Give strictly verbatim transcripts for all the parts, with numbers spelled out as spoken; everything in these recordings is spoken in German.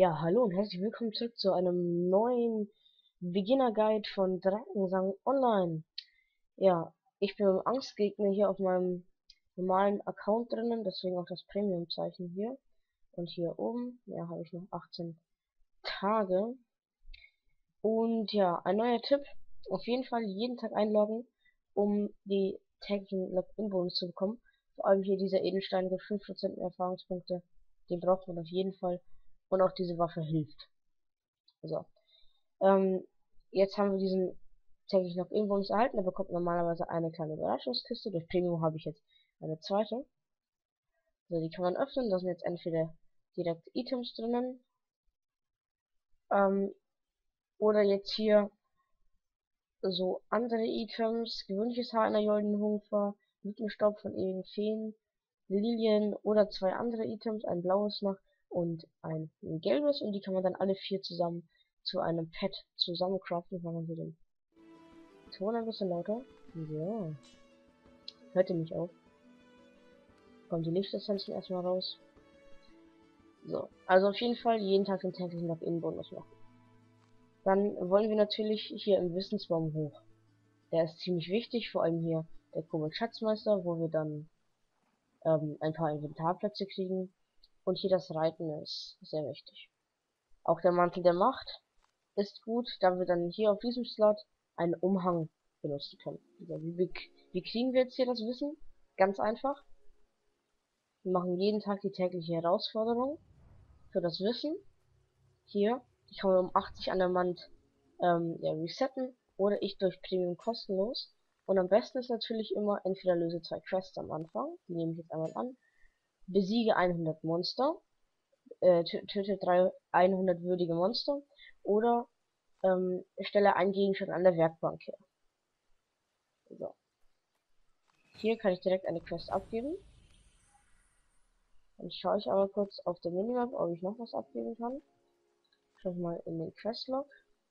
Ja, hallo und herzlich willkommen zurück zu einem neuen Beginner Guide von Drakensang Online. Ja, ich bin im Angstgegner hier auf meinem normalen Account drinnen, deswegen auch das Premium-Zeichen hier. Und hier oben, ja, habe ich noch achtzehn Tage. Und ja, ein neuer Tipp, auf jeden Fall jeden Tag einloggen, um die täglichen Login-Bonus zu bekommen. Vor allem hier dieser Edelstein gibt fünf Prozent mehr Erfahrungspunkte, den braucht man auf jeden Fall. Und auch diese Waffe hilft. So. Ähm, jetzt haben wir diesen täglich noch Bonus erhalten. Er bekommt normalerweise eine kleine Überraschungskiste. Durch Premium habe ich jetzt eine zweite. So, die kann man öffnen. Da sind jetzt entweder direkt Items drinnen. Ähm, oder jetzt hier so andere Items. Gewöhnliches Haar einer goldenen Jungfer. Blütenstaub von ewigen Feen. Lilien oder zwei andere Items. Ein blaues noch und ein, ein gelbes. Und die kann man dann alle vier zusammen zu einem Pet zusammencraften. Wenn man hier den Ton ein bisschen lauter. Ja. Hört ihr mich auf? Kommt die Lichtsessenzen erstmal raus. So. Also auf jeden Fall jeden Tag den täglichen Login-Bonus machen. Dann wollen wir natürlich hier im Wissensbaum hoch. Der ist ziemlich wichtig, vor allem hier der Kobold Schatzmeister, wo wir dann ähm, ein paar Inventarplätze kriegen. Und hier das Reiten ist sehr wichtig. Auch der Mantel der Macht ist gut, da wir dann hier auf diesem Slot einen Umhang benutzen können. Also wie, wie kriegen wir jetzt hier das Wissen? Ganz einfach. Wir machen jeden Tag die tägliche Herausforderung für das Wissen. Hier, ich kann um achtzig an der Wand ähm, ja, resetten oder ich durch Premium kostenlos. Und am besten ist natürlich immer entweder löse zwei Quests am Anfang, die nehme ich jetzt einmal an, besiege hundert Monster, äh, töte drei hundert würdige Monster oder ähm, stelle einen Gegenstand an der Werkbank her. So. Hier kann ich direkt eine Quest abgeben. Dann schaue ich aber kurz auf der Minimap, ob ich noch was abgeben kann. Schau mal in den Questlog.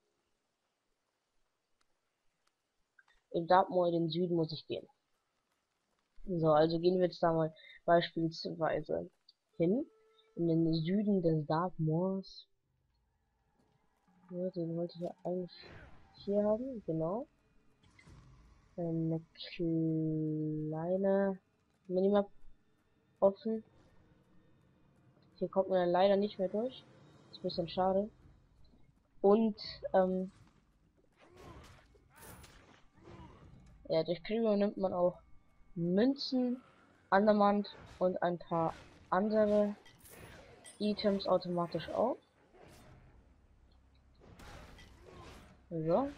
In Dartmoor in den Süden muss ich gehen. So, also gehen wir jetzt da mal beispielsweise hin. In den Süden des Dartmoors. Ja, den wollte ich ja eigentlich hier haben, genau. Eine kleine Minimap offen. Hier kommt man dann leider nicht mehr durch. Ist ein bisschen schade. Und, ähm, ja, durch Premium nimmt man auch Münzen, Andermand und ein paar andere Items automatisch auf. So.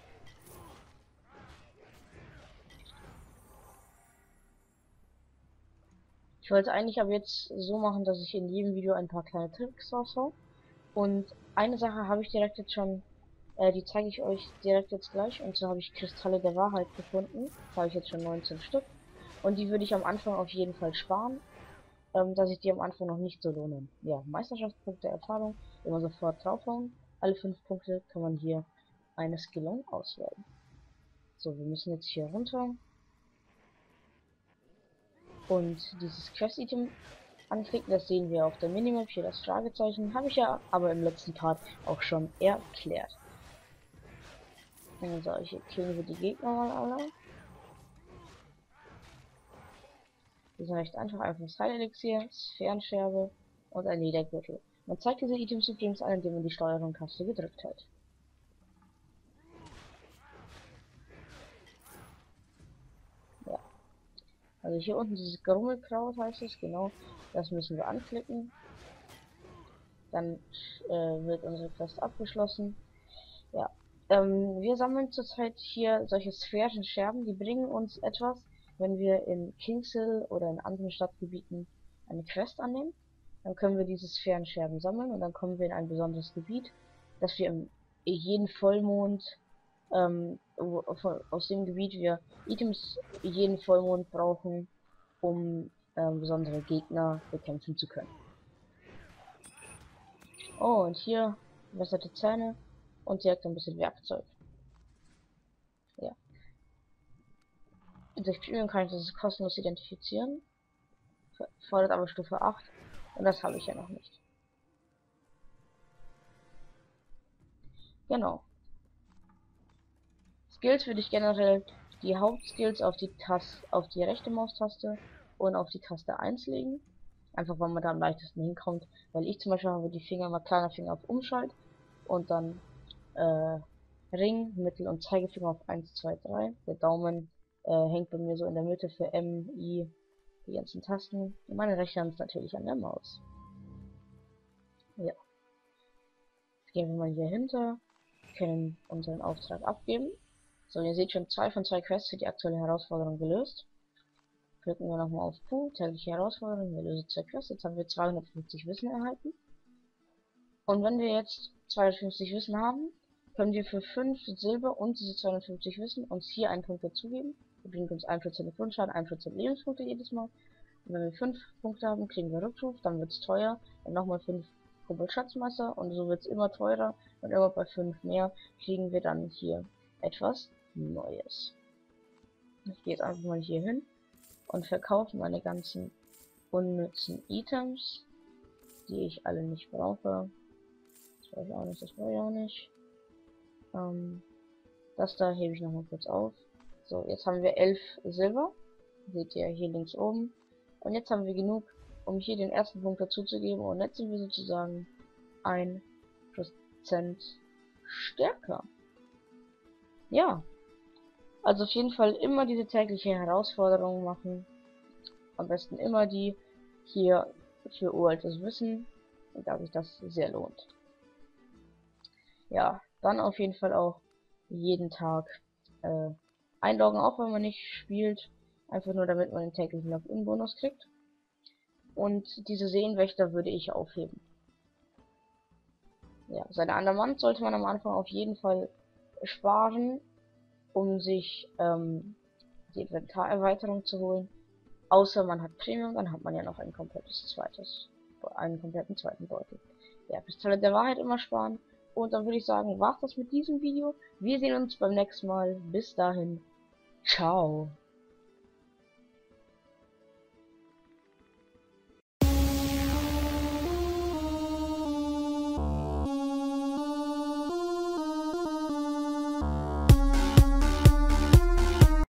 Ich wollte eigentlich aber jetzt so machen, dass ich in jedem Video ein paar kleine Tricks raushau. Und eine Sache habe ich direkt jetzt schon, äh, die zeige ich euch direkt jetzt gleich. Und so habe ich Kristalle der Wahrheit gefunden. Da habe ich jetzt schon neunzehn Stück. Und die würde ich am Anfang auf jeden Fall sparen, ähm, dass sich die am Anfang noch nicht so lohnen. Ja, Meisterschaftspunkte, Erfahrung, immer sofort draufhauen. Alle fünf Punkte kann man hier eine Skillung auswählen. So, wir müssen jetzt hier runter. Und dieses Quest-Item anklicken, das sehen wir auf der Minimap, hier das Fragezeichen, habe ich ja aber im letzten Part auch schon erklärt. So, hier killen wir die Gegner mal alle. Die sind recht einfach, einfach das Heilelixier, Sphärenscherbe und ein Ledergürtel. Man zeigt diese Items übrigens an, indem man die Steuerung-Taste gedrückt hält. Ja. Also hier unten dieses Grummelkraut heißt es, genau. Das müssen wir anklicken. Dann äh, wird unsere Quest abgeschlossen. Ja. Ähm, wir sammeln zurzeit hier solche sphärischen Scherben, die bringen uns etwas, wenn wir in Kingshill oder in anderen Stadtgebieten eine Quest annehmen. Dann können wir diese Sphärenscherben sammeln und dann kommen wir in ein besonderes Gebiet, das wir im jeden Vollmond ähm, wo, von, aus dem Gebiet wir Items jeden Vollmond brauchen, um ähm, besondere Gegner bekämpfen zu können. Oh, und hier verbesserte Zähne und direkt ein bisschen Werkzeug. Ja. Durch Premium kann ich das kostenlos identifizieren. Fordert aber Stufe acht. Und das habe ich ja noch nicht. Genau. Skills würde ich generell die Hauptskills auf die Taste, auf die rechte Maustaste und auf die Taste eins legen. Einfach weil man da am leichtesten hinkommt. Weil ich zum Beispiel habe die Finger mal kleiner Finger auf Umschalt und dann äh, Ring, Mittel- und Zeigefinger auf eins, zwei, drei. Der Daumen äh, hängt bei mir so in der Mitte für M, I, die ganzen Tasten. Und meine rechte Hand ist natürlich an der Maus. Ja. Jetzt gehen wir mal hier hinter, können unseren Auftrag abgeben. So, ihr seht schon, zwei von zwei Quests für die aktuelle Herausforderung gelöst. Klicken wir nochmal auf Q, tägliche Herausforderung, wir lösen zwei Quests. Jetzt haben wir zweihundertfünfzig Wissen erhalten. Und wenn wir jetzt zweihundertfünfzig Wissen haben, können wir für fünf Silber und diese zweihundertfünfzig Wissen uns hier einen Punkt dazugeben. Wir bringen uns ein Prozent Grundschaden, ein Prozent Lebenspunkte jedes Mal. Und wenn wir fünf Punkte haben, kriegen wir Rückruf, dann wird es teuer. Und nochmal fünf Kumpel Schatzmesser und so wird es immer teurer. Und immer bei fünf mehr kriegen wir dann hier etwas Neues. Ich gehe jetzt einfach mal hier hin und verkaufe meine ganzen unnützen Items, die ich alle nicht brauche. Das brauche ich auch nicht, das brauche ich auch nicht. Ähm, das da hebe ich nochmal kurz auf. So, jetzt haben wir elf Silber. Seht ihr hier links oben. Und jetzt haben wir genug, um hier den ersten Punkt dazu zu geben. Und jetzt sind wir sozusagen ein Prozent stärker. Ja. Also auf jeden Fall immer diese tägliche Herausforderung machen. Am besten immer die hier für uraltes Wissen, da sich das sehr lohnt. Ja, dann auf jeden Fall auch jeden Tag äh, einloggen, auch wenn man nicht spielt. Einfach nur damit man den täglichen Login-Bonus kriegt. Und diese Seenwächter würde ich aufheben. Ja, seine Andermant sollte man am Anfang auf jeden Fall sparen, um sich ähm, die Inventarerweiterung zu holen. Außer man hat Premium, dann hat man ja noch ein komplettes zweites, einen kompletten zweiten Beutel. Ja, Pistole der Wahrheit immer sparen. Und dann würde ich sagen, war's das mit diesem Video. Wir sehen uns beim nächsten Mal. Bis dahin. Ciao.